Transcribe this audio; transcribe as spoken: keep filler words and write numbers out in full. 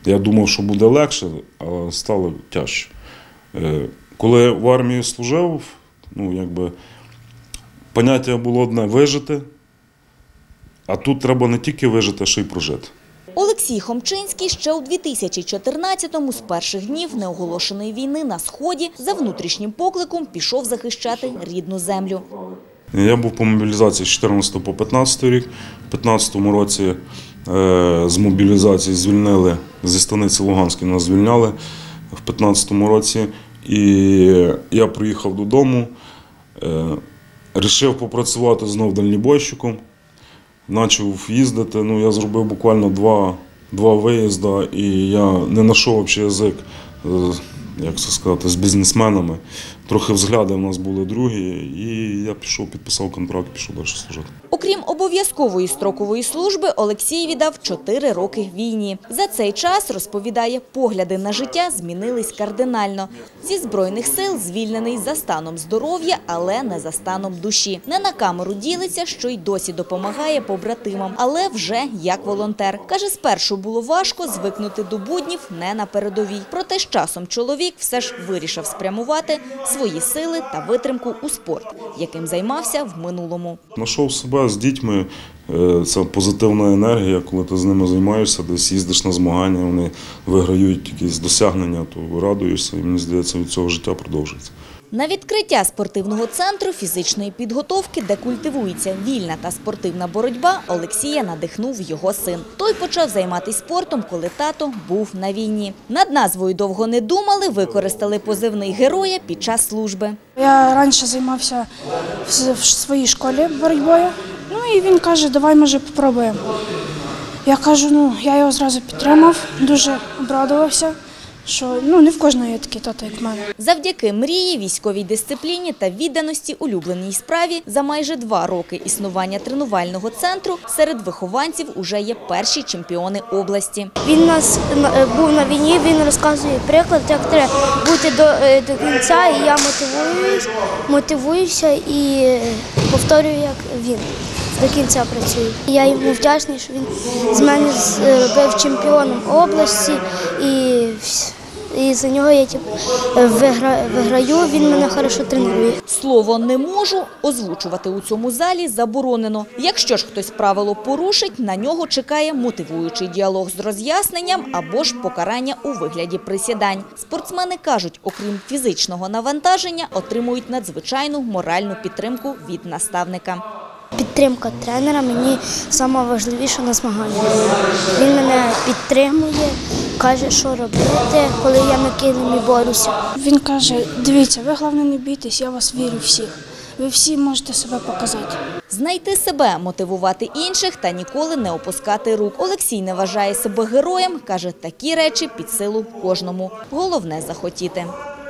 Я думав, що буде легше, а стало тяжче. Коли в армії служив, ну, якби, поняття було одне – вижити, а тут треба не тільки вижити, а ще й прожити. Олексій Хомчинський ще у дві тисячі чотирнадцятому з перших днів неоголошеної війни на Сході за внутрішнім покликом пішов захищати рідну землю. Я був по мобілізації з чотирнадцятого по п'ятнадцятий рік. У п'ятнадцятому році з мобілізації звільнили, зі станиці Луганської нас звільняли в п'ятнадцятому році. І я приїхав додому, вирішив попрацювати знов дальнобойщиком, почав їздити. Ну, я зробив буквально два, два виїзди і я не знайшов взагалі язик, як це сказати, з бізнесменами. Трохи взгляди в нас були другі, і я пішов, підписав контракт, пішов далі служити. Окрім обов'язкової строкової служби, Олексій віддав чотири роки війні. За цей час, розповідає, погляди на життя змінились кардинально. Зі Збройних сил звільнений за станом здоров'я, але не за станом душі. Не на камеру ділиться, що й досі допомагає побратимам, але вже як волонтер. Каже, спершу було важко звикнути до буднів не на передовій. Проте з часом чоловік все ж вирішив спрямувати свої сили та витримку у спорт, яким займався в минулому. Знайшов себе з дітьми, це позитивна енергія, коли ти з ними займаєшся, десь їздиш на змагання, вони виграють якісь досягнення, то радуєшся, і мені здається, від цього життя продовжується. На відкриття спортивного центру фізичної підготовки, де культивується вільна та спортивна боротьба, Олексія надихнув його син. Той почав займатися спортом, коли тато був на війні. Над назвою довго не думали, використали позивний героя під час служби. Я раніше займався в своїй школі боротьбою, ну і він каже, давай, може, спробуємо. Я кажу, ну, я його зразу підтримав, дуже обрадувався. Що ну не в кожного є такий тато, як в мене. Завдяки мрії, військовій дисципліні та відданості улюбленій справі за майже два роки існування тренувального центру серед вихованців уже є перші чемпіони області. Він у нас був на війні, він розказує приклад, як треба бути до, до кінця, і я мотивуюсь, мотивуюся і повторюю, як він. До кінця працюю. Я йому вдячний, що він з мене зробив чемпіоном області, і, і за нього я виграю, виграю, він мене добре тренує. Слово «не можу» озвучувати у цьому залі заборонено. Якщо ж хтось правило порушить, на нього чекає мотивуючий діалог з роз'ясненням або ж покарання у вигляді присідань. Спортсмени кажуть, окрім фізичного навантаження, отримують надзвичайну моральну підтримку від наставника. Підтримка тренера мені найважливіша на змаганнях. Він мене підтримує, каже, що робити, коли я на килимі борюся. Він каже, дивіться, ви головне не бійтесь, я вас вірю всіх. Ви всі можете себе показати. Знайти себе, мотивувати інших та ніколи не опускати рук. Олексій не вважає себе героєм, каже, такі речі під силу кожному. Головне – захотіти.